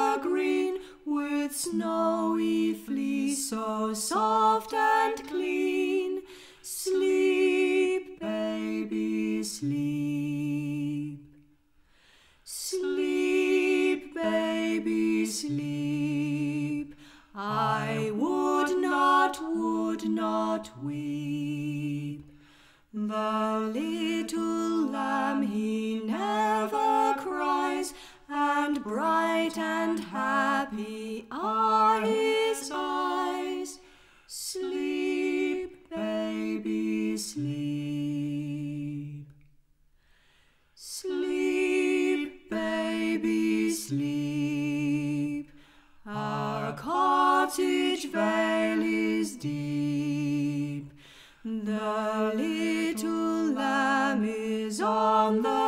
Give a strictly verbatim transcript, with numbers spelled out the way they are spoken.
green, with snowy fleece so soft and clean. Sleep, baby, sleep. Sleep, baby, sleep. I would not, would not weep. The little lamb, he never cries, and bright and happy are his eyes. Sleep, baby, sleep. Sleep, baby, sleep. Our cottage vale is deep. The little lamb is on the